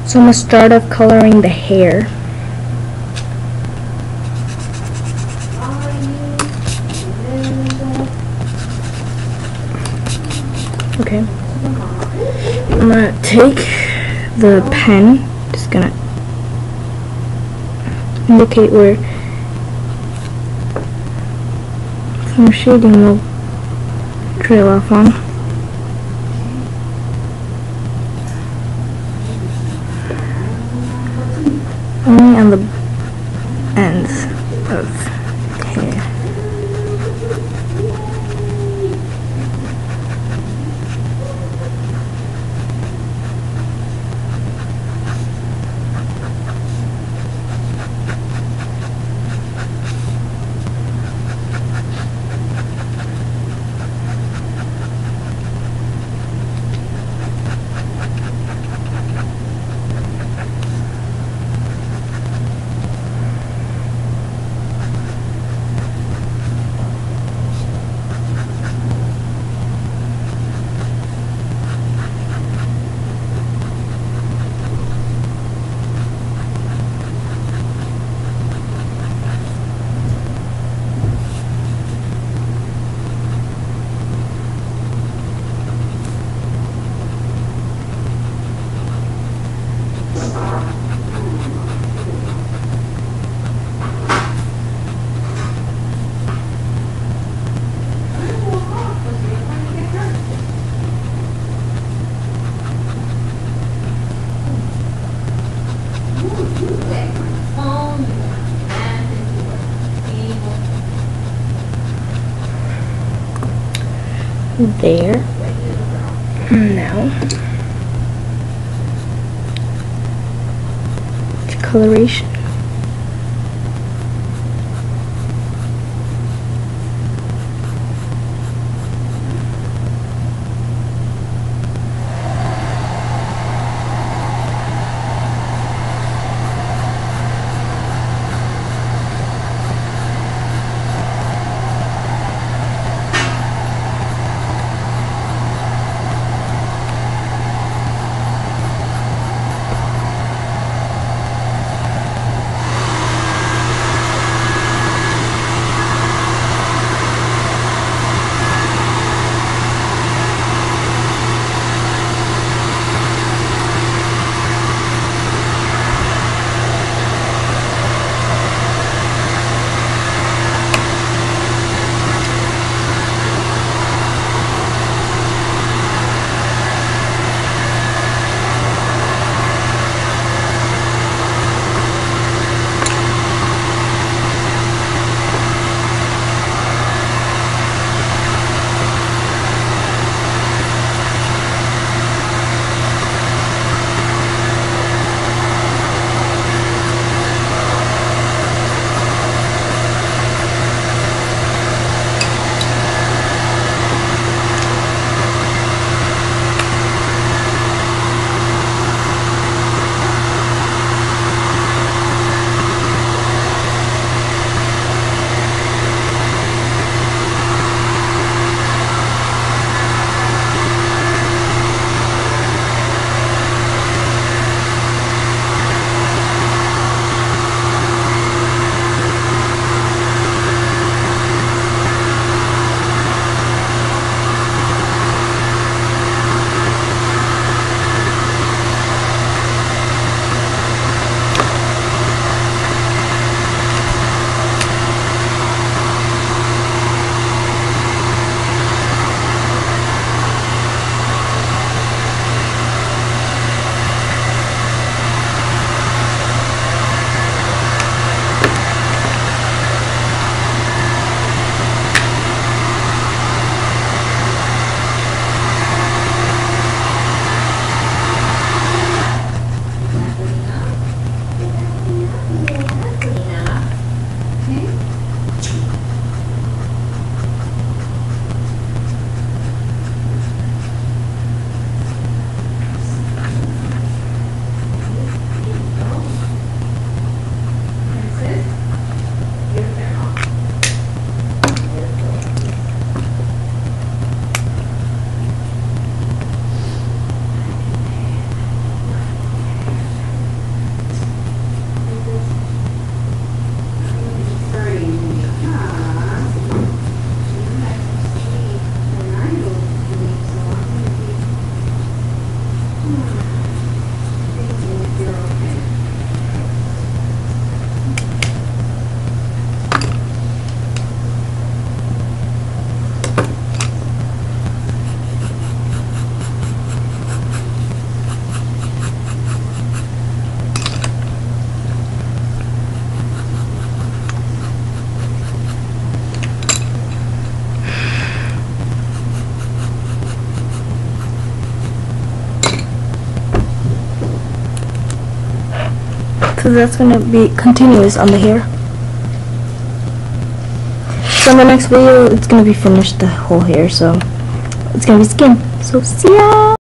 So I'm going to start off coloring the hair. Okay. I'm going to take the pen, just going to indicate where some shading will trail off on. Only on the ends of the hair. There. Now to coloration. So that's gonna be continuous on the hair. So in the next video, it's gonna be finished the whole hair. So it's gonna be skin. So see ya.